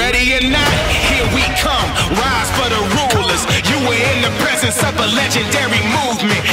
Ready or not, here we come. Rise for the rulers. You were in the presence of a legendary movement.